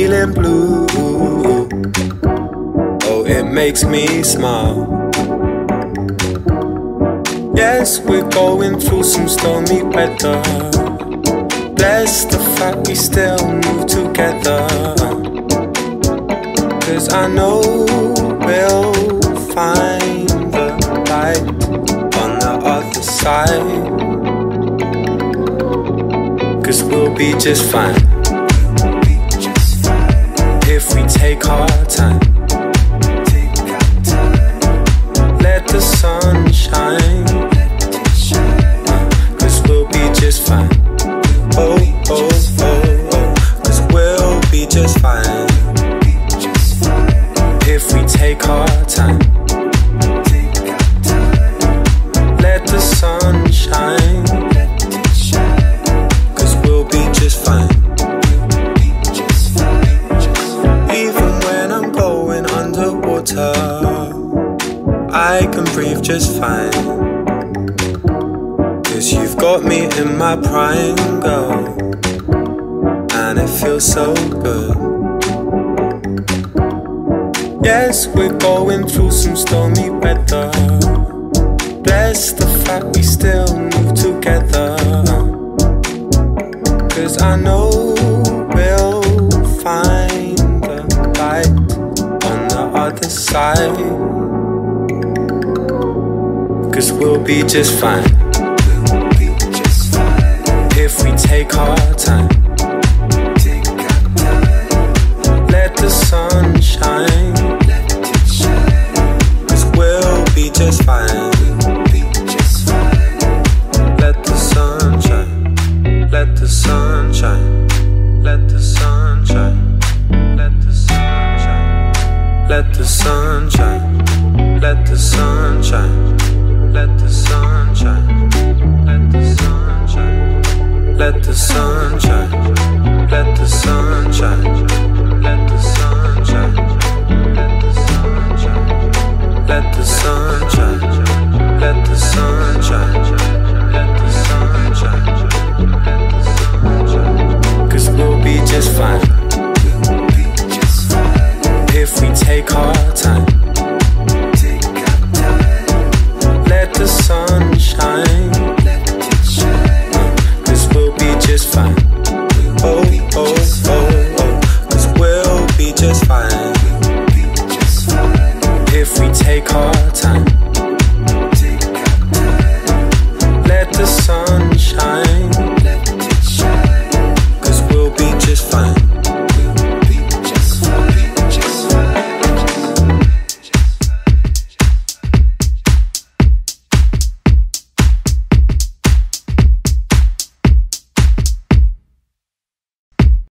feeling blue. Oh, it makes me smile. Yes, we're going through some stormy weather. Bless the fact we still move together. 'Cause I know we'll find the light on the other side. 'Cause we'll be just fine if we take our time. Let the sun shine. 'Cause we'll be just fine. Oh, oh, oh, oh. 'Cause we'll be just fine if we take our time. Let the sun shine. 'Cause we'll be just fine. Even when I'm going underwater, I can breathe just fine. 'Cause you've got me in my prime, girl, and it feels so good. Yes, we're going through some stormy weather. Bless the fact we still move together. 'Cause I know we'll find the light on the other side. 'Cause we'll be just fine if we take our time. Let the sun shine. 'Cause we'll be just fine. Let the sun shine. Let the sun shine. Let the sun shine. Let the sun shine. Let the sun shine. Let the sun shine. Let the sun shine. Let the sun shine. Let the sun shine. Let the sun shine. Let the sun shine. Let the sun shine. Let the sun shine. Let the sun shine. Let the sun shine. Let the sun shine. 'Cause we'll be just fine if we take our time. Let the sun shine. 'Cause we'll be just fine. Oh, oh, oh, oh. 'Cause we'll be just fine if we take our time. Let the sun